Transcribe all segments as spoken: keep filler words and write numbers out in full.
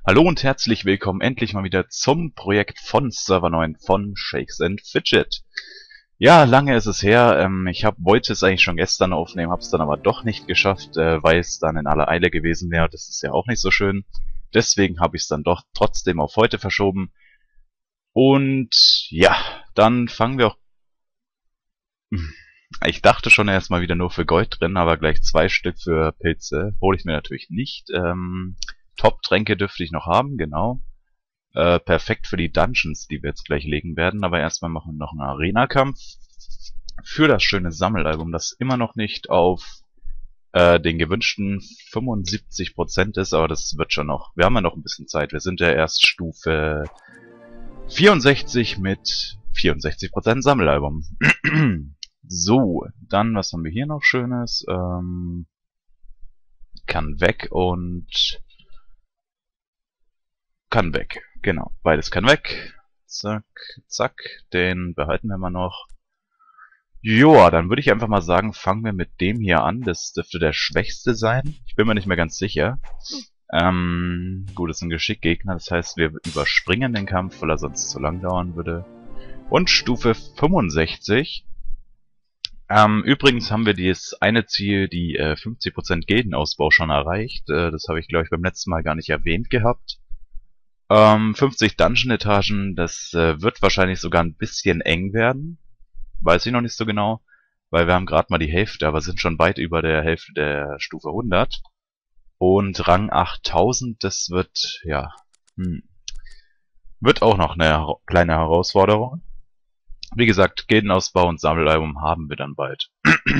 Hallo und herzlich willkommen endlich mal wieder zum Projekt von Server neun von Shakes and Fidget. Ja, lange ist es her. Ähm, ich hab, wollte es eigentlich schon gestern aufnehmen, habe es dann aber doch nicht geschafft, äh, weil es dann in aller Eile gewesen wäre. Das ist ja auch nicht so schön. Deswegen habe ich es dann doch trotzdem auf heute verschoben. Und ja, dann fangen wir auch... Ich dachte schon erstmal wieder nur für Gold drin, aber gleich zwei Stück für Pilze hole ich mir natürlich nicht. Ähm, Top-Tränke dürfte ich noch haben, genau. Äh, perfekt für die Dungeons, die wir jetzt gleich legen werden. Aber erstmal machen wir noch einen Arena-Kampf für das schöne Sammelalbum, das immer noch nicht auf äh, den gewünschten fünfundsiebzig Prozent ist, aber das wird schon noch. Wir haben ja noch ein bisschen Zeit. Wir sind ja erst Stufe vierundsechzig mit vierundsechzig Prozent Sammelalbum. So, dann, was haben wir hier noch Schönes? Ähm, kann weg und kann weg. Genau, beides kann weg. Zack, zack, den behalten wir mal noch. Joa, dann würde ich einfach mal sagen, fangen wir mit dem hier an. Das dürfte der schwächste sein. Ich bin mir nicht mehr ganz sicher. Ähm, gut, das ist ein Geschickgegner, das heißt, wir überspringen den Kampf, weil er sonst zu lang dauern würde. Und Stufe fünfundsechzig. Ähm, übrigens haben wir dieses eine Ziel, die äh, fünfzig Prozent Gildenausbau schon erreicht. Äh, das habe ich, glaube ich, beim letzten Mal gar nicht erwähnt gehabt. Ähm, fünfzig Dungeon-Etagen, das äh, wird wahrscheinlich sogar ein bisschen eng werden. Weiß ich noch nicht so genau, weil wir haben gerade mal die Hälfte, aber sind schon weit über der Hälfte der Stufe hundert. Und Rang achttausend, das wird, ja, hm, wird auch noch eine her kleine Herausforderung. Wie gesagt, Gildenausbau und Sammelalbum haben wir dann bald.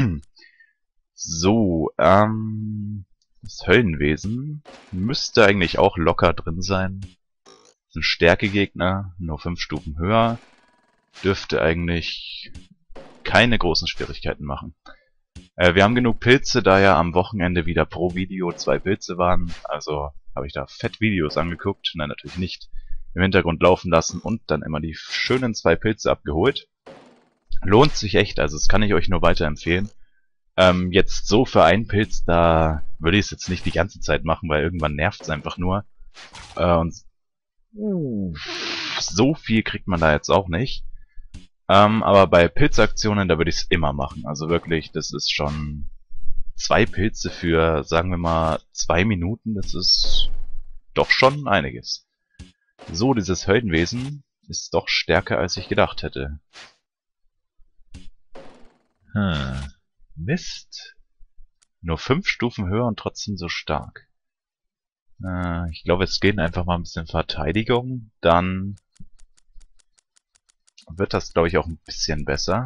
So, ähm, das Höllenwesen müsste eigentlich auch locker drin sein. Das ist ein Stärkegegner, nur fünf Stufen höher. Dürfte eigentlich keine großen Schwierigkeiten machen. Äh, wir haben genug Pilze, da ja am Wochenende wieder pro Video zwei Pilze waren. Also habe ich da fett Videos angeguckt. Nein, natürlich nicht. Im Hintergrund laufen lassen und dann immer die schönen zwei Pilze abgeholt. Lohnt sich echt, also das kann ich euch nur weiterempfehlen. Ähm, jetzt so für einen Pilz, da würde ich es jetzt nicht die ganze Zeit machen, weil irgendwann nervt es einfach nur. Äh, und so viel kriegt man da jetzt auch nicht. Ähm, aber bei Pilzaktionen, da würde ich es immer machen. Also wirklich, das ist schon zwei Pilze für, sagen wir mal, zwei Minuten. Das ist doch schon einiges. So, dieses Höllenwesen ist doch stärker, als ich gedacht hätte. Hm. Mist. Nur fünf Stufen höher und trotzdem so stark. Äh, ich glaube, es geht einfach mal ein bisschen Verteidigung. Dann wird das, glaube ich, auch ein bisschen besser.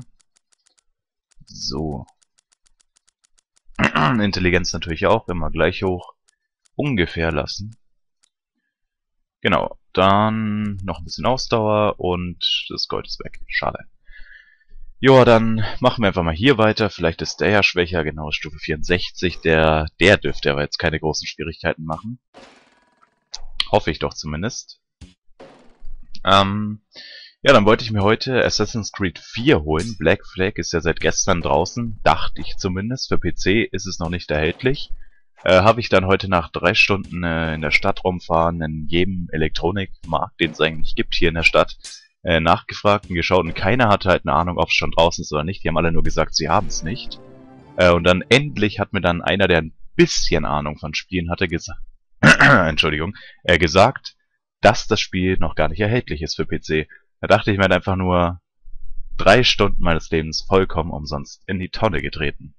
So. Intelligenz natürlich auch, immer gleich hoch. Ungefähr lassen. Genau. Dann noch ein bisschen Ausdauer und das Gold ist weg. Schade. Joa, dann machen wir einfach mal hier weiter. Vielleicht ist der ja schwächer, genau, Stufe vierundsechzig. Der, der dürfte aber jetzt keine großen Schwierigkeiten machen. Hoffe ich doch zumindest. Ähm, ja, dann wollte ich mir heute Assassin's Creed vier holen. Black Flag ist ja seit gestern draußen, dachte ich zumindest. Für P C ist es noch nicht erhältlich. Äh, habe ich dann heute nach drei Stunden äh, in der Stadt rumfahren, in jedem Elektronikmarkt, den es eigentlich gibt hier in der Stadt, äh, nachgefragt und geschaut und keiner hatte halt eine Ahnung, ob es schon draußen ist oder nicht. Die haben alle nur gesagt, sie haben es nicht. Äh, und dann endlich hat mir dann einer, der ein bisschen Ahnung von Spielen hatte, gesagt, Entschuldigung, äh, gesagt, dass das Spiel noch gar nicht erhältlich ist für P C. Da dachte ich mir halt einfach nur, drei Stunden meines Lebens vollkommen umsonst in die Tonne getreten.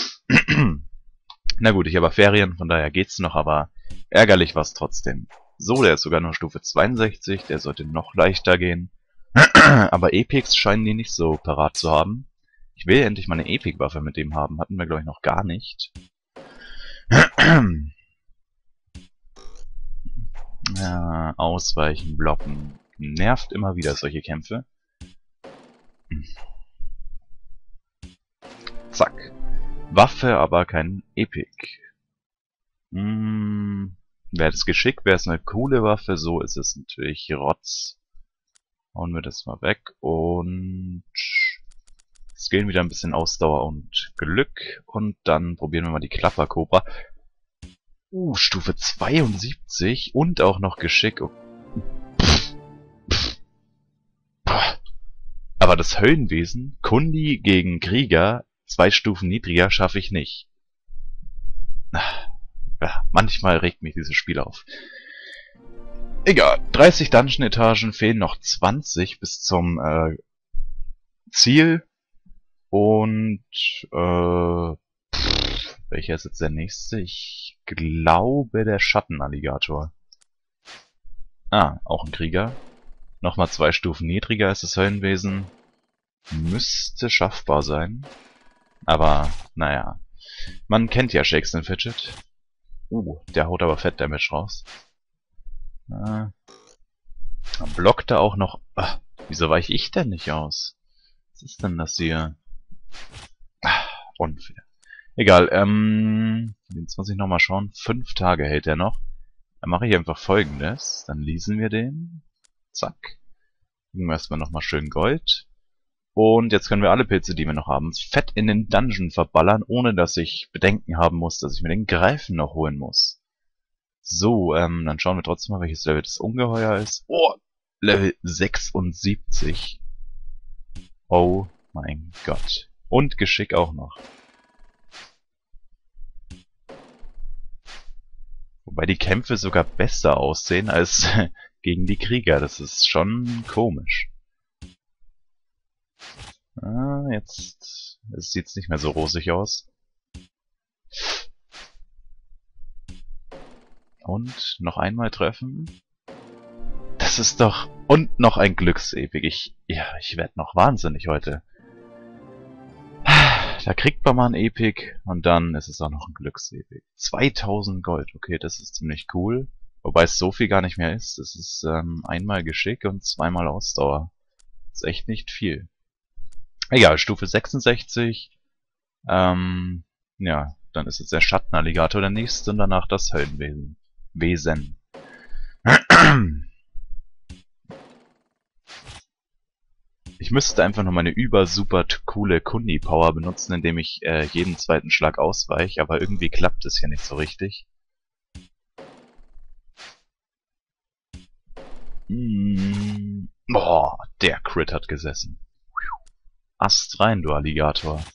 Na gut, ich habe Ferien, von daher geht's noch, aber ärgerlich war's trotzdem. So, der ist sogar nur Stufe zweiundsechzig, der sollte noch leichter gehen. Aber Epics scheinen die nicht so parat zu haben. Ich will endlich mal eine Epic-Waffe mit dem haben, hatten wir glaube ich noch gar nicht. Ja, ausweichen, blocken. Nervt immer wieder solche Kämpfe. Zack. Waffe, aber kein Epic. Hm, wäre das Geschick, wäre es eine coole Waffe. So ist es natürlich Rotz. Hauen wir das mal weg und skillen wieder ein bisschen Ausdauer und Glück. Und dann probieren wir mal die Klapperkobra. Uh, Stufe zweiundsiebzig und auch noch Geschick. Oh. Pff, pff. Aber das Höllenwesen, Kundi gegen Krieger, zwei Stufen niedriger, schaffe ich nicht. Ja, manchmal regt mich dieses Spiel auf. Egal, dreißig Dungeon-Etagen, fehlen noch zwanzig bis zum äh, Ziel. Und, äh, pff, welcher ist jetzt der nächste? Ich glaube, der Schattenalligator. Ah, auch ein Krieger. Nochmal zwei Stufen niedriger ist das Höllenwesen. Müsste schaffbar sein. Aber, naja. Man kennt ja Shakes and Fidget. Uh, der haut aber Fett Damage raus. Äh, blockt er auch noch... Ach, wieso weiche ich denn nicht aus? Was ist denn das hier? Ah, unfair. Egal, ähm... jetzt muss ich nochmal schauen. Fünf Tage hält er noch. Dann mache ich einfach Folgendes. Dann leasen wir den. Zack. Kriegen wir erstmal nochmal schön Gold. Und jetzt können wir alle Pilze, die wir noch haben, fett in den Dungeon verballern, ohne dass ich Bedenken haben muss, dass ich mir den Greifen noch holen muss. So, ähm, dann schauen wir trotzdem mal, welches Level das Ungeheuer ist. Oh, Level sechsundsiebzig. Oh mein Gott. Und Geschick auch noch. Wobei die Kämpfe sogar besser aussehen als gegen die Krieger. Das ist schon komisch. Ah, jetzt es sieht's nicht mehr so rosig aus. Und noch einmal treffen. Das ist doch... Und noch ein Glücksepik. Ich... Ja, ich werde noch wahnsinnig heute. Da kriegt man mal ein Epik und dann ist es auch noch ein Glücksepik. zweitausend Gold. Okay, das ist ziemlich cool. Wobei es so viel gar nicht mehr ist. Das ist ähm, einmal Geschick und zweimal Ausdauer. Das ist echt nicht viel. Egal, Stufe sechsundsechzig. Ähm, ja, dann ist jetzt der Schattenalligator der nächste und danach das Höllenwesen. Wesen. Ich müsste einfach nur meine über super coole Kundi-Power benutzen, indem ich äh, jeden zweiten Schlag ausweiche, aber irgendwie klappt es hier nicht so richtig. Mm, boah, der Crit hat gesessen. Ast rein, du Alligator.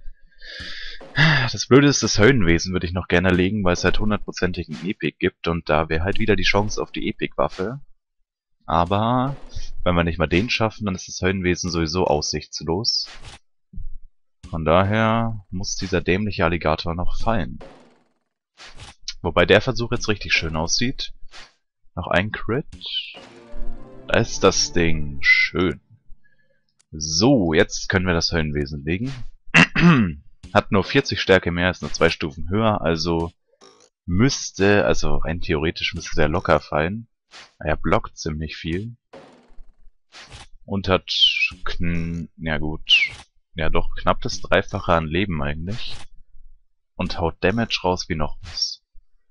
Das Blöde ist, das Höllenwesen würde ich noch gerne legen, weil es halt hundertprozentigen Epik gibt und da wäre halt wieder die Chance auf die Epik-Waffe. Aber wenn wir nicht mal den schaffen, dann ist das Höllenwesen sowieso aussichtslos. Von daher muss dieser dämliche Alligator noch fallen. Wobei der Versuch jetzt richtig schön aussieht. Noch ein Crit. Da ist das Ding. Schön. So, jetzt können wir das Höllenwesen legen. Hat nur vierzig Stärke mehr, ist nur zwei Stufen höher, also müsste, also rein theoretisch müsste der locker fallen. Er blockt ziemlich viel. Und hat, kn ja gut, ja doch knapp das Dreifache an Leben eigentlich. Und haut Damage raus wie noch was.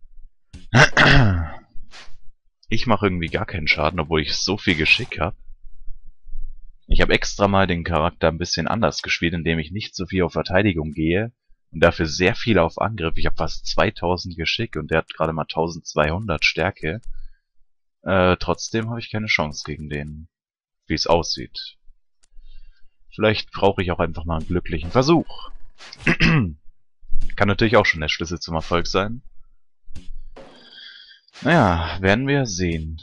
Ich mache irgendwie gar keinen Schaden, obwohl ich so viel Geschick habe. Ich habe extra mal den Charakter ein bisschen anders gespielt, indem ich nicht so viel auf Verteidigung gehe und dafür sehr viel auf Angriff. Ich habe fast zweitausend Geschick und der hat gerade mal eintausendzweihundert Stärke. Äh, trotzdem habe ich keine Chance gegen den, wie es aussieht. Vielleicht brauche ich auch einfach mal einen glücklichen Versuch. Kann natürlich auch schon der Schlüssel zum Erfolg sein. Naja, werden wir sehen.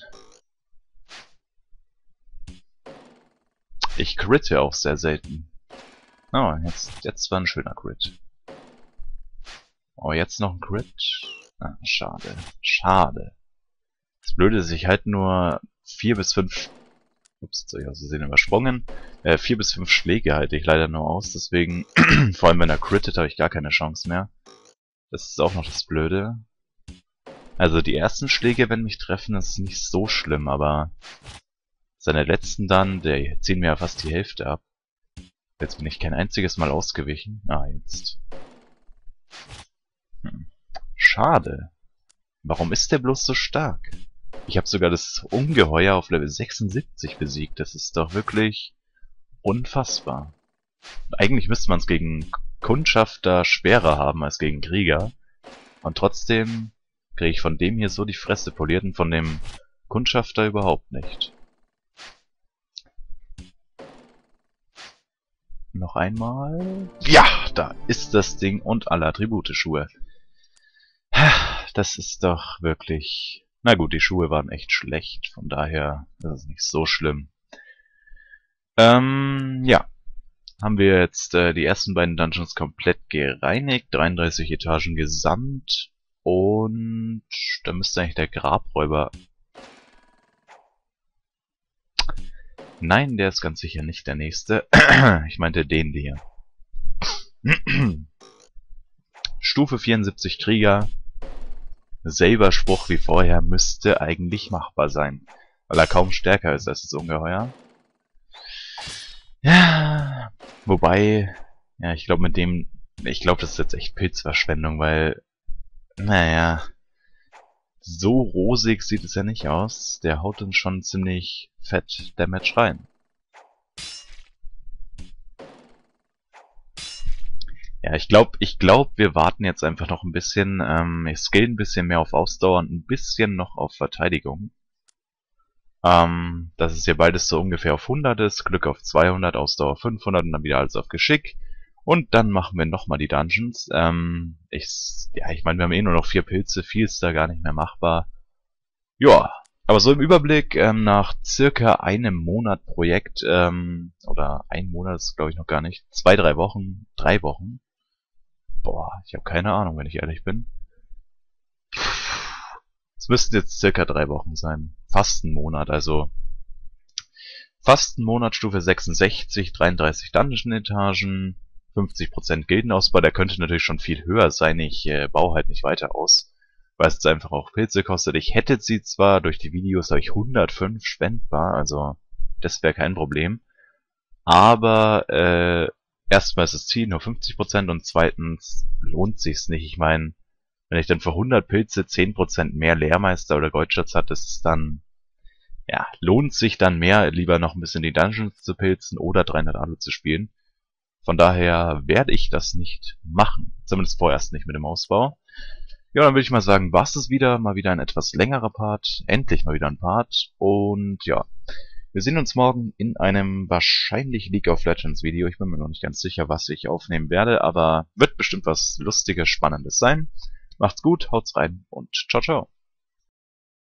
Ich critte auch sehr selten. Oh, jetzt, jetzt war ein schöner Crit. Oh, jetzt noch ein Crit. Ah, schade. Schade. Das Blöde ist, ich halt nur vier bis fünf... Ups, jetzt habe ich aus Versehen übersprungen. Äh, vier bis fünf Schläge halte ich leider nur aus, deswegen, vor allem wenn er crittet, habe ich gar keine Chance mehr. Das ist auch noch das Blöde. Also die ersten Schläge, wenn mich treffen, ist nicht so schlimm, aber seine letzten dann, der ziehen mir ja fast die Hälfte ab. Jetzt bin ich kein einziges Mal ausgewichen. Ah, jetzt. Hm. Schade. Warum ist der bloß so stark? Ich habe sogar das Ungeheuer auf Level sechsundsiebzig besiegt. Das ist doch wirklich unfassbar. Eigentlich müsste man es gegen Kundschafter schwerer haben als gegen Krieger. Und trotzdem kriege ich von dem hier so die Fresse poliert und von dem Kundschafter überhaupt nicht. Noch einmal. Ja, da ist das Ding und alle Attribute-Schuhe. Das ist doch wirklich... Na gut, die Schuhe waren echt schlecht, von daher ist es nicht so schlimm. Ähm, ja. Haben wir jetzt äh, die ersten beiden Dungeons komplett gereinigt. dreiunddreißig Etagen gesamt. Und da müsste eigentlich der Grabräuber... Nein, der ist ganz sicher nicht der nächste. Ich meinte den hier. Stufe vierundsiebzig Krieger. Selber Spruch wie vorher, müsste eigentlich machbar sein. Weil er kaum stärker ist als das Ungeheuer. Ja, wobei, ja, ich glaube mit dem, ich glaube, das ist jetzt echt Pilzverschwendung, weil, naja, so rosig sieht es ja nicht aus. Der haut dann schon ziemlich fett Damage rein. Ja, ich glaube, ich glaube, wir warten jetzt einfach noch ein bisschen. Ähm, ich scale ein bisschen mehr auf Ausdauer und ein bisschen noch auf Verteidigung. Ähm, dass es hier beides so ungefähr auf hundert ist, Glück auf zweihundert, Ausdauer fünfhundert und dann wieder alles auf Geschick. Und dann machen wir nochmal die Dungeons. Ähm, ich, ja, ich meine, wir haben eh nur noch vier Pilze, viel ist da gar nicht mehr machbar. Ja, aber so im Überblick, ähm, nach circa einem Monat Projekt, ähm, oder ein Monat ist glaube ich noch gar nicht, zwei, drei Wochen, drei Wochen. Boah, ich habe keine Ahnung, wenn ich ehrlich bin. Es müssten jetzt circa drei Wochen sein. Fast ein Monat, also fast ein Monat, Stufe sechsundsechzig, dreiunddreißig Dungeon-Etagen, fünfzig Prozent Gildenausbau. Der könnte natürlich schon viel höher sein. Ich äh, baue halt nicht weiter aus, weil es jetzt einfach auch Pilze kostet. Ich hätte sie zwar, durch die Videos habe ich hundertfünf spendbar, also das wäre kein Problem. Aber äh, erstmal ist das Ziel nur fünfzig Prozent und zweitens lohnt sich's nicht. Ich meine, wenn ich dann für hundert Pilze zehn Prozent mehr Lehrmeister oder Goldschatz hat, das ist dann, ja, lohnt sich dann mehr, lieber noch ein bisschen die Dungeons zu pilzen oder dreihundert Alu zu spielen. Von daher werde ich das nicht machen. Zumindest vorerst nicht mit dem Ausbau. Ja, dann würde ich mal sagen, war's es wieder. Mal wieder ein etwas längerer Part. Endlich mal wieder ein Part. Und ja, wir sehen uns morgen in einem wahrscheinlich League of Legends Video. Ich bin mir noch nicht ganz sicher, was ich aufnehmen werde, aber wird bestimmt was Lustiges, Spannendes sein. Macht's gut, haut's rein und ciao, ciao.